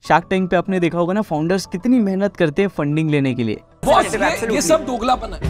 Shark tank पे आपने देखा होगा ना, फाउंडर्स कितनी मेहनत करते हैं फंडिंग लेने के लिए। ये सब दोगलापन है।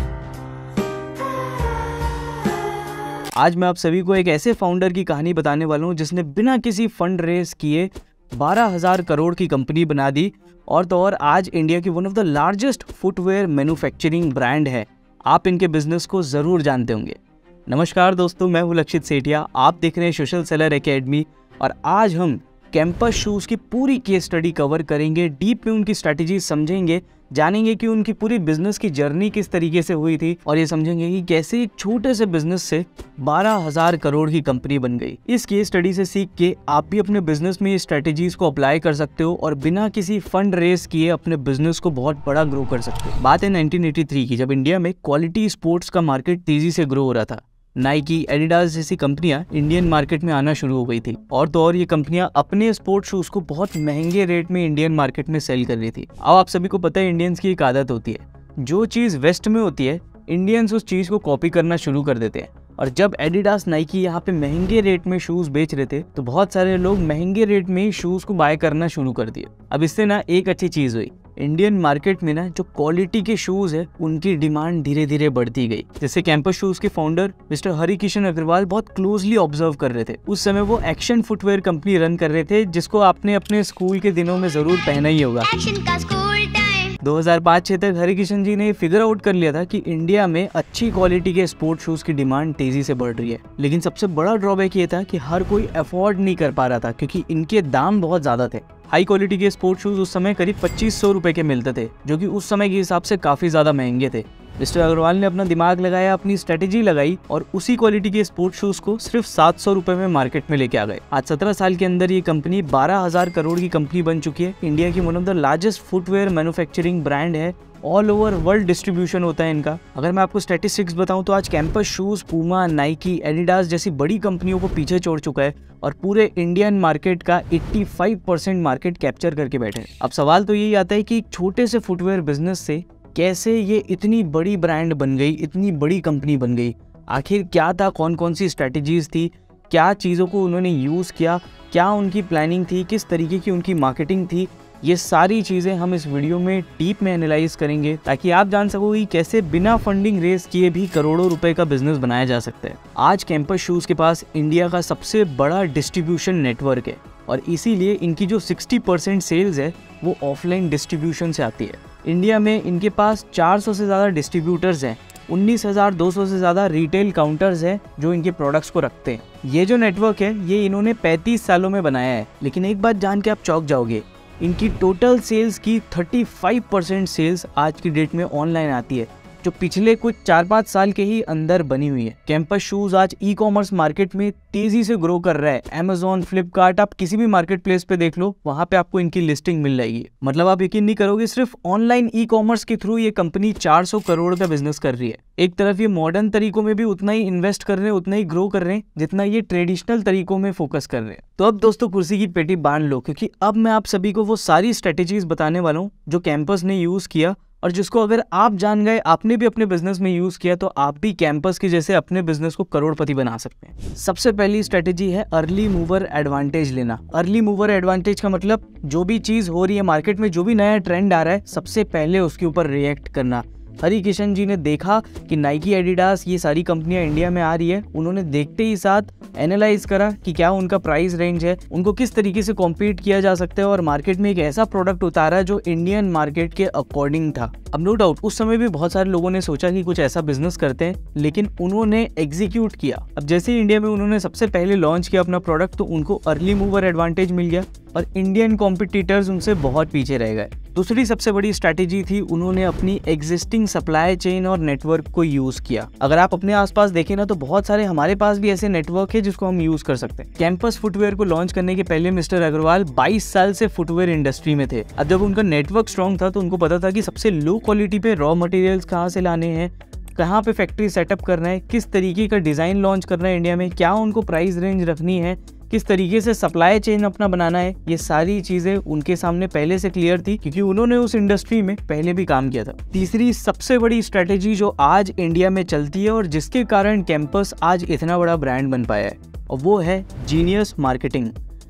आज मैं आप सभी को एक ऐसे फाउंडर की कहानी बताने वाला हूँ जिसने बिना किसी फंड रेस किए 12,000 करोड़ की कंपनी बना दी, और तो और आज इंडिया की one of the largest footwear manufacturing brand है। आप इनके बिजनेस को जरूर जानते होंगे। नमस्कार दोस्तों, मैं हूँ लक्षित सेठिया, आप देख रहे हैं सोशल सेलर एकेडमी, और आज हम कैंपस शूज़ की पूरी केस स्टडी कवर करेंगे। डीप में उनकी स्ट्रैटेजी समझेंगे, जानेंगे कि उनकी पूरी बिजनेस की जर्नी किस तरीके से हुई थी, और ये समझेंगे कि कैसे एक छोटे से बिजनेस से 12,000 करोड़ की कंपनी बन गई। इस केस स्टडी से सीख के आप भी अपने बिजनेस में ये स्ट्रैटेजीज को अप्लाई कर सकते हो और बिना किसी फंड रेस किए अपने बिजनेस को बहुत बड़ा ग्रो कर सकते हो। बात है 1983 की, जब इंडिया में क्वालिटी स्पोर्ट्स का मार्केट तेजी से ग्रो हो रहा था। नाइकी, एडिडास जैसी कंपनियां इंडियन मार्केट में आना शुरू हो गई थी, और तो और ये कंपनियां अपने स्पोर्ट्स शूज को बहुत महंगे रेट में इंडियन मार्केट में सेल कर रही थी। अब आप सभी को पता है इंडियंस की एक आदत होती है, जो चीज़ वेस्ट में होती है इंडियंस उस चीज़ को कॉपी करना शुरू कर देते हैं। और जब एडिडास, नाइकी यहाँ पे महंगे रेट में शूज़ बेच रहे थे तो बहुत सारे लोग महंगे रेट में ही शूज़ को बाय करना शुरू कर दिए। अब इससे ना एक अच्छी चीज़ हुई, इंडियन मार्केट में ना जो क्वालिटी के शूज़ है उनकी डिमांड धीरे धीरे बढ़ती गई। जैसे कैंपस शूज़ के फाउंडर मिस्टर हरिकिशन अग्रवाल बहुत क्लोजली ऑब्जर्व कर रहे थे। उस समय वो एक्शन फुटवेयर कंपनी रन कर रहे थे, जिसको आपने अपने स्कूल के दिनों में जरूर पहना ही होगा। 2005-06 तक हरिकिशन जी ने फिगर आउट कर लिया था कि इंडिया में अच्छी क्वालिटी के स्पोर्ट शूज की डिमांड तेजी से बढ़ रही है। लेकिन सबसे बड़ा ड्रॉबैक ये था कि हर कोई अफोर्ड नहीं कर पा रहा था, क्योंकि इनके दाम बहुत ज्यादा थे। हाई क्वालिटी के स्पोर्ट शूज उस समय करीब 2500 रुपए के मिलते थे, जो कि उस समय के हिसाब से काफी ज्यादा महंगे थे। मिस्टर अग्रवाल ने अपना दिमाग लगाया, अपनी स्ट्रेटेजी लगाई, और उसी क्वालिटी के स्पोर्ट शूज को सिर्फ 700 रुपए में मार्केट में लेके आ गए। आज 17 साल के अंदर ये कंपनी 12,000 करोड़ की कंपनी बन चुकी है। इंडिया की one of the largest footwear manufacturing brand है। ऑल ओवर वर्ल्ड डिस्ट्रीब्यूशन होता है इनका। अगर मैं आपको स्टैटिस्टिक्स बताऊं तो आज Campus shoes Puma, Nike, Adidas जैसी बड़ी कंपनियों को पीछे छोड़ चुका है और पूरे इंडियन मार्केट का 85% मार्केट कैप्चर करके बैठे हैं। अब सवाल तो यही आता है कि एक छोटे से फुटवेयर बिजनेस से कैसे ये इतनी बड़ी ब्रांड बन गई, इतनी बड़ी कंपनी बन गई। आखिर क्या था, कौन कौन सी स्ट्रैटेजीज थी, क्या चीज़ों को उन्होंने यूज़ किया, क्या उनकी प्लानिंग थी, किस तरीके की उनकी मार्केटिंग थी, ये सारी चीज़ें हम इस वीडियो में डीप में एनालाइज करेंगे, ताकि आप जान सको कि कैसे बिना फंडिंग रेस किए भी करोड़ों रुपए का बिजनेस बनाया जा सकता है। आज कैंपस शूज़ के पास इंडिया का सबसे बड़ा डिस्ट्रीब्यूशन नेटवर्क है, और इसीलिए इनकी जो 60% सेल्स है वो ऑफलाइन डिस्ट्रीब्यूशन से आती है। इंडिया में इनके पास 400 से ज़्यादा डिस्ट्रीब्यूटर्स हैं, 19,200 से ज़्यादा रिटेल काउंटर्स हैं जो इनके प्रोडक्ट्स को रखते हैं। ये जो नेटवर्क है ये इन्होंने 35 सालों में बनाया है। लेकिन एक बात जान के आप चौंक जाओगे, इनकी टोटल सेल्स की 35% सेल्स आज की डेट में ऑनलाइन आती है, जो पिछले कुछ 4-5 साल के ही अंदर बनी हुई है। कैंपस शूज आज ई कॉमर्स मार्केट में तेजी से ग्रो कर रहा है। Amazon, फ्लिपकार्ट, आप किसी भी मार्केट प्लेस पे देख लो, वहां पे आपको इनकी लिस्टिंग मिल जाएगी। मतलब आप यकीन नहीं करोगे, सिर्फ ऑनलाइन ई कॉमर्स के थ्रू ये कंपनी 400 करोड़ का बिजनेस कर रही है। एक तरफ ये मॉडर्न तरीकों में भी उतना ही इन्वेस्ट कर रहे हैं, उतना ही ग्रो कर रहे हैं जितना ये ट्रेडिशनल तरीकों में फोकस कर रहे हैं। तो अब दोस्तों कुर्सी की पेटी बांध लो, क्योंकि अब मैं आप सभी को वो सारी स्ट्रेटेजीज बताने वाला हूँ जो कैंपस ने यूज किया, और जिसको अगर आप जान गए, आपने भी अपने बिजनेस में यूज किया, तो आप भी कैंपस की जैसे अपने बिजनेस को करोड़पति बना सकते हैं। सबसे पहली स्ट्रेटेजी है अर्ली मूवर एडवांटेज लेना। अर्ली मूवर एडवांटेज का मतलब जो भी चीज हो रही है मार्केट में, जो भी नया ट्रेंड आ रहा है, सबसे पहले उसके ऊपर रिएक्ट करना। हरिकिशन जी ने देखा कि नाइकी, एडिडास ये सारी कंपनियां इंडिया में आ रही है। उन्होंने देखते ही साथ एनालाइज करा कि क्या उनका प्राइस रेंज है, उनको किस तरीके से कॉम्पीट किया जा सकता है, और मार्केट में एक ऐसा प्रोडक्ट उतारा जो इंडियन मार्केट के अकॉर्डिंग था। अब नो डाउट उस समय भी बहुत सारे लोगों ने सोचा कि कुछ ऐसा बिजनेस करते हैं, लेकिन उन्होंने एग्जीक्यूट किया। अब जैसे इंडिया में उन्होंने सबसे पहले लॉन्च किया अपना प्रोडक्ट, तो उनको अर्ली मूवर एडवांटेज मिल गया और इंडियन कॉम्पिटिटर्स उनसे बहुत पीछे रह गए। दूसरी सबसे बड़ी स्ट्रैटेजी थी, उन्होंने अपनी एग्जिस्टिंग सप्लाई चेन और नेटवर्क को यूज किया। अगर आप अपने आसपास देखें ना, तो बहुत सारे हमारे पास भी ऐसे नेटवर्क है जिसको हम यूज कर सकते हैं। कैंपस फुटवेयर को लॉन्च करने के पहले मिस्टर अग्रवाल 22 साल से फुटवेयर इंडस्ट्री में थे। अब जब उनका नेटवर्क स्ट्रॉन्ग था तो उनको पता था कि सबसे लो क्वालिटी पे रॉ मटेरियल्स कहाँ से लाने हैं, कहाँ पे फैक्ट्री सेटअप करना है, किस तरीके का डिजाइन लॉन्च करना है इंडिया में, क्या उनको प्राइस रेंज रखनी है, किस तरीके से सप्लाई चेन अपना बनाना है। ये सारी चीजें उनके सामने पहले से क्लियर थी, क्योंकि उन्होंने उस इंडस्ट्री में पहले भी काम किया था। तीसरी सबसे बड़ी स्ट्रेटेजी जो आज इंडिया में चलती है और जिसके कारण कैंपस आज इतना बड़ा ब्रांड बन पाया है, और वो है जीनियस मार्केटिंग।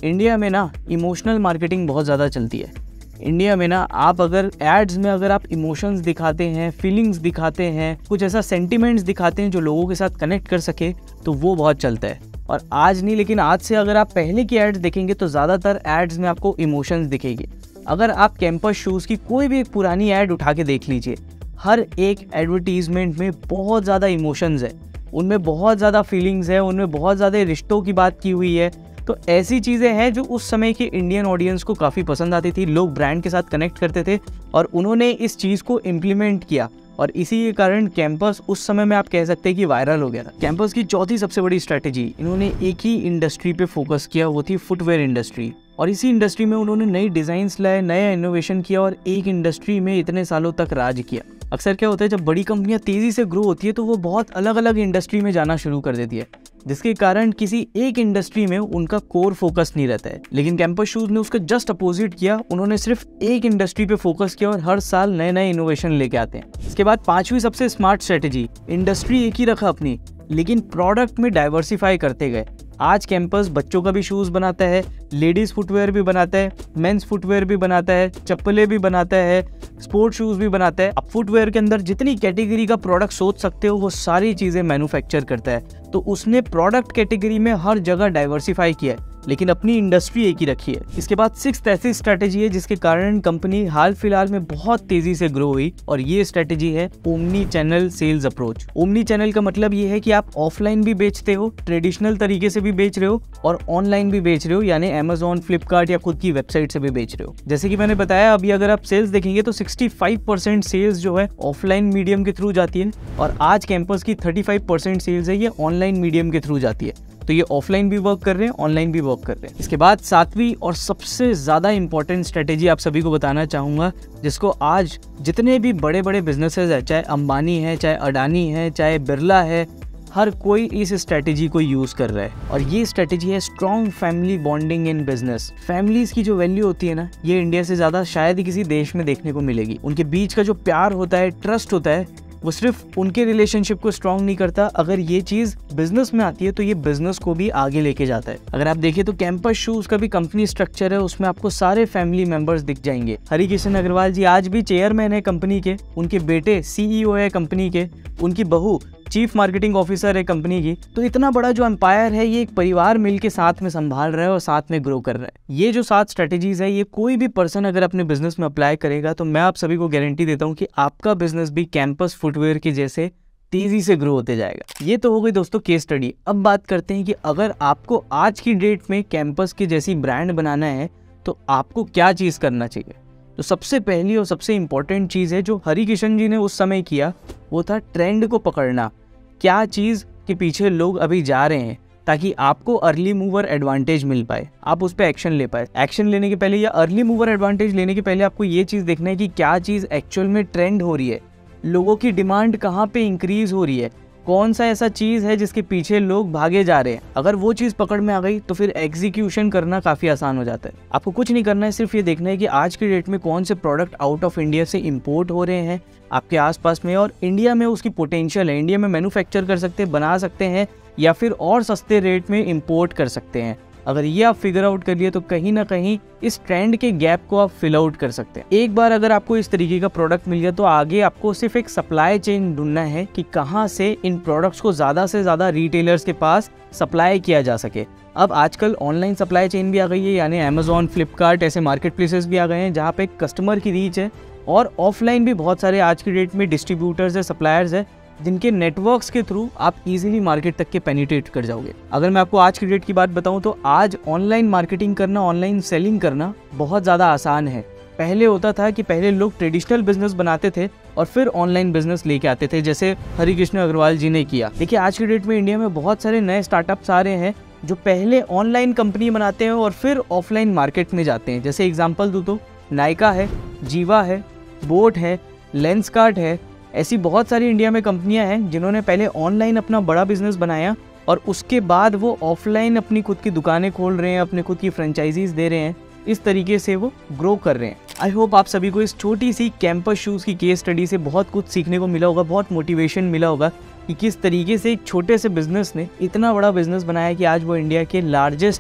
इंडिया में ना इमोशनल मार्केटिंग बहुत ज़्यादा चलती है। इंडिया में ना आप अगर एड्स में अगर आप इमोशंस दिखाते हैं, फीलिंग्स दिखाते हैं, कुछ ऐसा सेंटिमेंट्स दिखाते हैं जो लोगों के साथ कनेक्ट कर सके, तो वो बहुत चलता है। और आज नहीं, लेकिन आज से अगर आप पहले की एड्स देखेंगे तो ज़्यादातर एड्स में आपको इमोशंस दिखेगी। अगर आप कैंपस शूज़ की कोई भी एक पुरानी ऐड उठा के देख लीजिए, हर एक एडवर्टीजमेंट में बहुत ज़्यादा इमोशंस है, उनमें बहुत ज़्यादा फीलिंग्स है, उनमें बहुत ज़्यादा रिश्तों की बात की हुई है। तो ऐसी चीज़ें हैं जो उस समय की इंडियन ऑडियंस को काफ़ी पसंद आती थी, लोग ब्रांड के साथ कनेक्ट करते थे और उन्होंने इस चीज़ को इम्प्लीमेंट किया और इसी के कारण कैंपस उस समय में आप कह सकते हैं कि वायरल हो गया था। कैंपस की चौथी सबसे बड़ी स्ट्रैटेजी, इन्होंने एक ही इंडस्ट्री पे फोकस किया, वो थी फुटवेयर इंडस्ट्री। और इसी इंडस्ट्री में उन्होंने नई डिज़ाइंस लाए, नया इनोवेशन किया और एक इंडस्ट्री में इतने सालों तक राज किया। अक्सर क्या होता है, जब बड़ी कंपनियां तेज़ी से ग्रो होती है तो वो बहुत अलग अलग इंडस्ट्री में जाना शुरू कर देती है, जिसके कारण किसी एक इंडस्ट्री में उनका कोर फोकस नहीं रहता है। लेकिन कैंपस शूज़ ने उसका जस्ट अपोजिट किया, उन्होंने सिर्फ एक इंडस्ट्री पे फोकस किया और हर साल नए नए इनोवेशन लेके आते हैं। इसके बाद पांचवी सबसे स्मार्ट स्ट्रेटेजी, इंडस्ट्री एक ही रखा अपनी, लेकिन प्रोडक्ट में डाइवर्सिफाई करते गए। आज कैंपस बच्चों का भी शूज़ बनाता है, लेडीज़ फुटवेयर भी बनाता है, मेंस फुटवेयर भी बनाता है, चप्पलें भी बनाता है, स्पोर्ट शूज़ भी बनाता है। अब फुटवेयर के अंदर जितनी कैटेगरी का प्रोडक्ट सोच सकते हो वो सारी चीज़ें मैन्युफैक्चर करता है। तो उसने प्रोडक्ट कैटेगरी में हर जगह डाइवर्सिफाई किया है, लेकिन अपनी इंडस्ट्री एक ही रखी है। इसके बाद सिक्स्थ ऐसी स्ट्रैटेजी है जिसके कारण कंपनी हाल फिलहाल में बहुत तेजी से ग्रो हुई और ये स्ट्रैटेजी है omni channel sales approach. Omni channel का मतलब ये है कि आप ऑफलाइन भी बेचते हो, ट्रेडिशनल तरीके से भी बेच रहे हो और ऑनलाइन भी बेच रहे हो, यानी अमेजॉन, फ्लिपकार्ट या खुद की वेबसाइट से भी बेच रहे हो। जैसे कि मैंने बताया, अभी अगर आप सेल्स देखेंगे तो 65% सेल्स जो है ऑफलाइन मीडियम के थ्रू जाती है और आज कैंपस की 35% सेल्स है ये ऑनलाइन मीडियम के थ्रू जाती है। तो ये ऑफलाइन भी वर्क कर रहे हैं, ऑनलाइन भी वर्क कर रहे हैं। इसके बाद सातवीं और सबसे ज़्यादा इंपॉर्टेंट स्ट्रेटेजी आप सभी को बताना चाहूँगा, जिसको आज जितने भी बड़े बड़े बिजनेसेस है, चाहे अंबानी है, चाहे अडानी है, चाहे बिरला है, हर कोई इस स्ट्रेटेजी को यूज़ कर रहा है और ये स्ट्रेटेजी है strong family bonding in business. Families की जो वैल्यू होती है ना, ये इंडिया से ज़्यादा शायद ही किसी देश में देखने को मिलेगी। उनके बीच का जो प्यार होता है, ट्रस्ट होता है, वो सिर्फ उनके रिलेशनशिप को स्ट्रॉन्ग नहीं करता, अगर ये चीज़ बिजनेस में आती है तो ये बिजनेस को भी आगे लेके जाता है। अगर आप देखिए तो कैंपस शूज़ का भी कंपनी स्ट्रक्चर है, उसमें आपको सारे फैमिली मेंबर्स दिख जाएंगे। हरिकिशन अग्रवाल जी आज भी चेयरमैन है कंपनी के, उनके बेटे CEO है कंपनी के, उनकी बहू चीफ मार्केटिंग ऑफिसर है कंपनी की। तो इतना बड़ा जो एम्पायर है, ये एक परिवार मिलके साथ में संभाल रहा है और साथ में ग्रो कर रहा है। ये जो 7 स्ट्रेटेजीज है, ये कोई भी पर्सन अगर अपने बिजनेस में अप्लाई करेगा तो मैं आप सभी को गारंटी देता हूँ कि आपका बिजनेस भी कैंपस फुटवेयर के जैसे तेजी से ग्रो होते जाएगा। ये तो हो गई दोस्तों केस स्टडी। अब बात करते हैं कि अगर आपको आज की डेट में कैंपस की जैसी ब्रांड बनाना है तो आपको क्या चीज़ करना चाहिए। तो सबसे पहली और सबसे इंपॉर्टेंट चीज़ है जो हरिकिशन जी ने उस समय किया, वो था ट्रेंड को पकड़ना। क्या चीज़ के पीछे लोग अभी जा रहे हैं, ताकि आपको अर्ली मूवर एडवांटेज मिल पाए, आप उस पर एक्शन ले पाए। एक्शन लेने के पहले या अर्ली मूवर एडवांटेज लेने के पहले आपको ये चीज़ देखना है कि क्या चीज़ एक्चुअल में ट्रेंड हो रही है, लोगों की डिमांड कहाँ पे इंक्रीज हो रही है, कौन सा ऐसा चीज़ है जिसके पीछे लोग भागे जा रहे हैं। अगर वो चीज़ पकड़ में आ गई तो फिर एग्जीक्यूशन करना काफ़ी आसान हो जाता है। आपको कुछ नहीं करना है, सिर्फ ये देखना है कि आज की डेट में कौन से प्रोडक्ट आउट ऑफ इंडिया से इंपोर्ट हो रहे हैं आपके आसपास में और इंडिया में उसकी पोटेंशियल है, इंडिया में मैन्युफैक्चर कर सकते हैं, बना सकते हैं या फिर और सस्ते रेट में इंपोर्ट कर सकते हैं। अगर ये आप फिगर आउट कर लिए तो कहीं ना कहीं इस ट्रेंड के गैप को आप फिल आउट कर सकते हैं। एक बार अगर आपको इस तरीके का प्रोडक्ट मिल गया तो आगे आपको सिर्फ एक सप्लाई चेन ढूंढना है कि कहाँ से इन प्रोडक्ट्स को ज़्यादा से ज़्यादा रिटेलर्स के पास सप्लाई किया जा सके। अब आजकल ऑनलाइन सप्लाई चेन भी आ गई है, यानी अमेजॉन, फ्लिपकार्ट ऐसे मार्केट प्लेसेस भी आ गए हैं जहाँ पे कस्टमर की रीच है और ऑफलाइन भी बहुत सारे आज की डेट में डिस्ट्रीब्यूटर्स है, सप्लायर्स है, जिनके नेटवर्क्स के थ्रू आप इजीली मार्केट तक के पेनिट्रेट कर जाओगे। अगर मैं आपको आज की डेट की बात बताऊं तो आज ऑनलाइन मार्केटिंग करना, ऑनलाइन सेलिंग करना बहुत ज़्यादा आसान है। पहले होता था कि पहले लोग ट्रेडिशनल बिजनेस बनाते थे और फिर ऑनलाइन बिजनेस लेके आते थे, जैसे हरिकृष्ण अग्रवाल जी ने किया। देखिए आज की डेट में इंडिया में बहुत सारे नए स्टार्टअप्स आ रहे हैं जो पहले ऑनलाइन कंपनी बनाते हैं और फिर ऑफलाइन मार्केट में जाते हैं। जैसे एग्जाम्पल दूँ तो नायका है, जीवा है, बोट है, लेंसकार्ट है, ऐसी बहुत सारी इंडिया में कंपनियां हैं जिन्होंने पहले ऑनलाइन अपना बड़ा बिजनेस बनाया और उसके बाद वो ऑफलाइन अपनी खुद की दुकानें खोल रहे हैं, अपने खुद की फ्रेंचाइजीज दे रहे हैं। इस तरीके से वो ग्रो कर रहे हैं। आई होप आप सभी को इस छोटी सी कैंपस शूज़ की केस स्टडी से बहुत कुछ सीखने को मिला होगा, बहुत मोटिवेशन मिला होगा कि किस तरीके से एक छोटे से बिजनेस ने इतना बड़ा बिजनेस बनाया कि आज वो इंडिया के लार्जेस्ट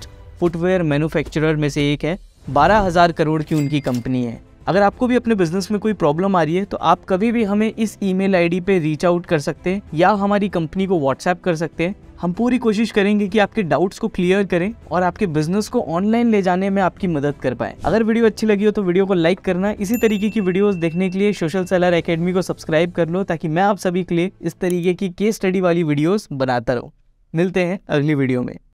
फुटवेयर मैन्युफैक्चरर में से एक है। 12,000 करोड़ की उनकी कंपनी है। अगर आपको भी अपने बिजनेस में कोई प्रॉब्लम आ रही है तो आप कभी भी हमें इस ईमेल आईडी पे रीच आउट कर सकते हैं या हमारी कंपनी को व्हाट्सएप कर सकते हैं। हम पूरी कोशिश करेंगे कि आपके डाउट्स को क्लियर करें और आपके बिजनेस को ऑनलाइन ले जाने में आपकी मदद कर पाए। अगर वीडियो अच्छी लगी हो तो वीडियो को लाइक करना। इसी तरीके की वीडियोस देखने के लिए सोशल सेलर एकेडमी को सब्सक्राइब कर लो ताकि मैं आप सभी के लिए इस तरीके की केस स्टडी वाली वीडियोस बनाता रहूं। मिलते हैं अगली वीडियो में।